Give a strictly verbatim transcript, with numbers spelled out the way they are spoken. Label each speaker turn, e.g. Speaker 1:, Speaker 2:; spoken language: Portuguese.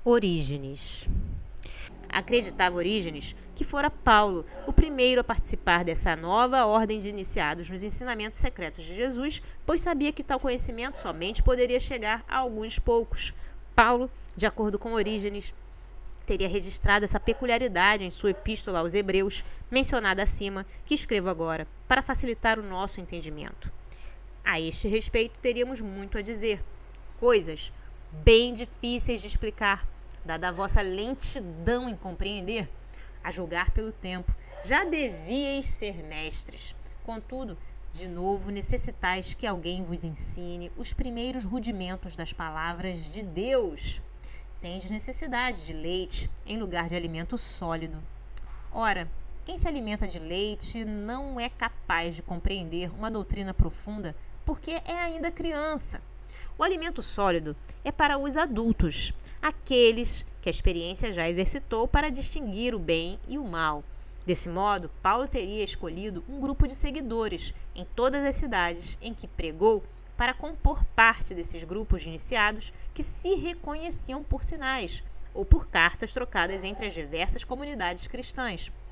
Speaker 1: Orígenes. Acreditava Orígenes que fora Paulo o primeiro a participar dessa nova ordem de iniciados nos ensinamentos secretos de Jesus, pois sabia que tal conhecimento somente poderia chegar a alguns poucos. Paulo, de acordo com Orígenes, teria registrado essa peculiaridade em sua epístola aos Hebreus, mencionada acima, que escrevo agora, para facilitar o nosso entendimento. A este respeito, teríamos muito a dizer, coisas bem difíceis de explicar, dada a vossa lentidão em compreender. A julgar pelo tempo, já devíeis ser mestres. Contudo, de novo necessitais que alguém vos ensine os primeiros rudimentos das palavras de Deus. Tendes necessidade de leite em lugar de alimento sólido. Ora, quem se alimenta de leite não é capaz de compreender uma doutrina profunda porque é ainda criança. O alimento sólido é para os adultos, aqueles que a experiência já exercitou para distinguir o bem e o mal. Desse modo, Paulo teria escolhido um grupo de seguidores em todas as cidades em que pregou para compor parte desses grupos de iniciados que se reconheciam por sinais ou por cartas trocadas entre as diversas comunidades cristãs.